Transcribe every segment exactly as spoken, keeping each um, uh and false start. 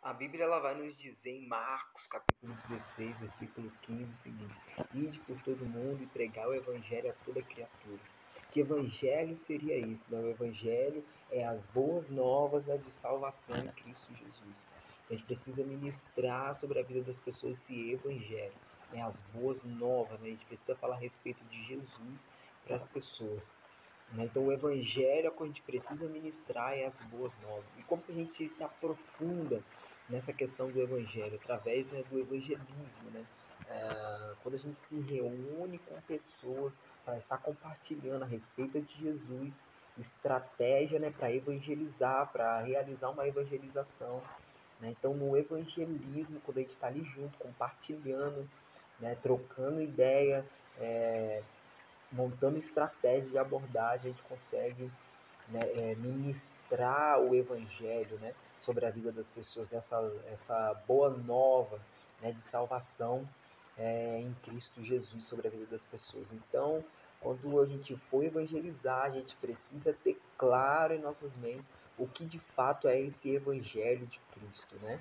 A Bíblia ela vai nos dizer em Marcos, capítulo dezesseis, versículo quinze, o seguinte: Ide por todo mundo e pregar o evangelho a toda criatura. Que evangelho seria esse? Né? O evangelho é as boas novas, né, de salvação em Cristo Jesus. A gente precisa ministrar sobre a vida das pessoas esse evangelho, né, as boas novas. Né? A gente precisa falar a respeito de Jesus para as pessoas. Né? Então, o evangelho é o que a gente precisa ministrar é as boas novas. E como que a gente se aprofunda nessa questão do evangelho? Através, né, do evangelismo, né? É, quando a gente se reúne com pessoas para estar compartilhando a respeito de Jesus, estratégia, né, para evangelizar, para realizar uma evangelização. Né? Então, no evangelismo, quando a gente está ali junto, compartilhando, né, trocando ideia, é, montando estratégia de abordagem, a gente consegue, né, é, ministrar o evangelho, né, sobre a vida das pessoas, dessa essa boa nova, né, de salvação é, em Cristo Jesus sobre a vida das pessoas. Então, quando a gente for evangelizar, a gente precisa ter claro em nossas mentes o que de fato é esse evangelho de Cristo, né?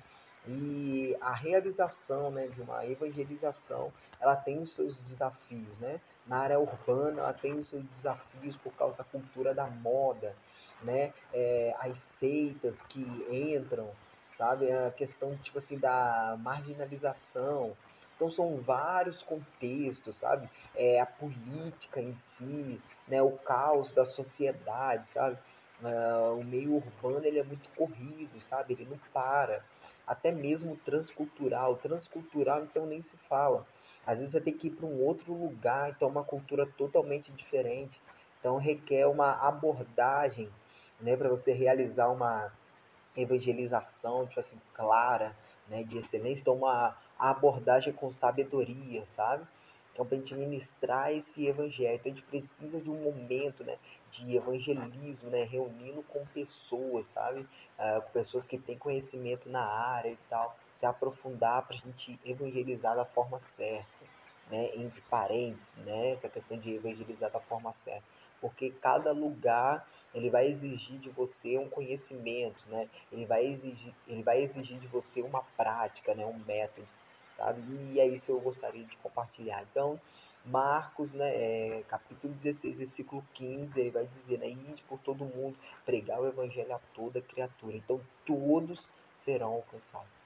E a realização, né, de uma evangelização, ela tem os seus desafios, né? Na área urbana, ela tem os seus desafios por causa da cultura da moda, né? É, as seitas que entram, sabe? A questão, tipo assim, da marginalização. Então, são vários contextos, sabe? É, a política em si, né? O caos da sociedade, sabe? Uh, o meio urbano, ele é muito corrido, sabe? Ele não para. Até mesmo transcultural. Transcultural, então, nem se fala. Às vezes você tem que ir para um outro lugar, então é uma cultura totalmente diferente. Então requer uma abordagem, né, para você realizar uma evangelização, tipo assim, clara, né, de excelência, então uma abordagem com sabedoria, sabe? Então, para a gente ministrar esse evangelho, então a gente precisa de um momento, né, de evangelismo, né, reunindo com pessoas, sabe? Ah, com pessoas que têm conhecimento na área e tal, se aprofundar para a gente evangelizar da forma certa, né, entre parentes, né, essa questão de evangelizar da forma certa, porque cada lugar ele vai exigir de você um conhecimento, né? Ele vai exigir, ele vai exigir de você uma prática, né? Um método, sabe? E é isso que eu gostaria de compartilhar. Então, Marcos, né, é, capítulo dezesseis, versículo quinze, ele vai dizer, né, ide por todo mundo, pregar o evangelho a toda criatura. Então, todos serão alcançados.